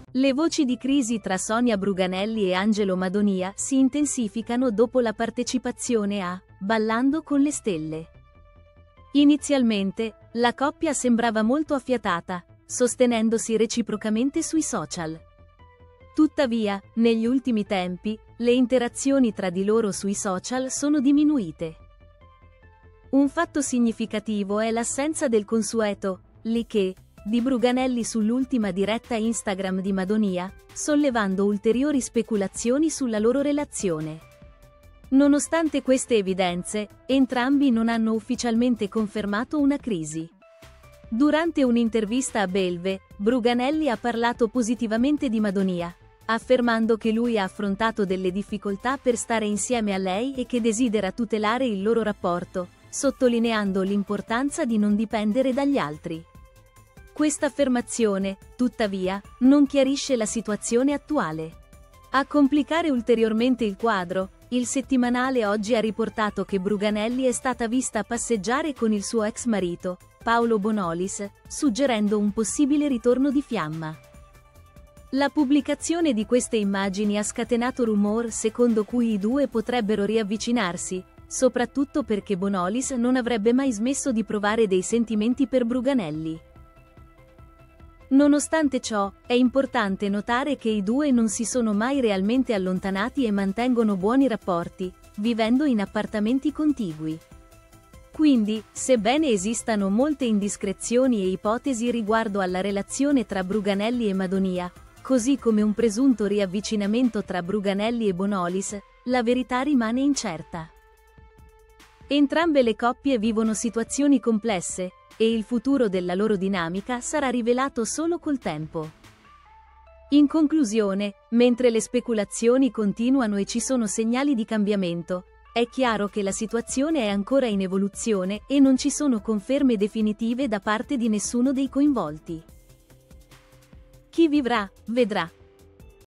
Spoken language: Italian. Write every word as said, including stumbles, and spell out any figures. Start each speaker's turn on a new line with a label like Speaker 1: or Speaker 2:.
Speaker 1: Le voci di crisi tra Sonia Bruganelli e Angelo Madonia si intensificano dopo la partecipazione a Ballando con le stelle. Inizialmente, la coppia sembrava molto affiatata, sostenendosi reciprocamente sui social. Tuttavia, negli ultimi tempi, le interazioni tra di loro sui social sono diminuite. Un fatto significativo è l'assenza del consueto like di Bruganelli sull'ultima diretta Instagram di Madonia, sollevando ulteriori speculazioni sulla loro relazione. Nonostante queste evidenze, entrambi non hanno ufficialmente confermato una crisi. Durante un'intervista a Belve, Bruganelli ha parlato positivamente di Madonia, affermando che lui ha affrontato delle difficoltà per stare insieme a lei e che desidera tutelare il loro rapporto, sottolineando l'importanza di non dipendere dagli altri. Questa affermazione, tuttavia, non chiarisce la situazione attuale. A complicare ulteriormente il quadro, il settimanale Oggi ha riportato che Bruganelli è stata vista passeggiare con il suo ex marito, Paolo Bonolis, suggerendo un possibile ritorno di fiamma. La pubblicazione di queste immagini ha scatenato rumor secondo cui i due potrebbero riavvicinarsi, soprattutto perché Bonolis non avrebbe mai smesso di provare dei sentimenti per Bruganelli. Nonostante ciò, è importante notare che i due non si sono mai realmente allontanati e mantengono buoni rapporti, vivendo in appartamenti contigui. Quindi, sebbene esistano molte indiscrezioni e ipotesi riguardo alla relazione tra Bruganelli e Madonia, così come un presunto riavvicinamento tra Bruganelli e Bonolis, la verità rimane incerta. Entrambe le coppie vivono situazioni complesse, e il futuro della loro dinamica sarà rivelato solo col tempo. In conclusione, mentre le speculazioni continuano e ci sono segnali di cambiamento, è chiaro che la situazione è ancora in evoluzione e non ci sono conferme definitive da parte di nessuno dei coinvolti. Chi vivrà, vedrà.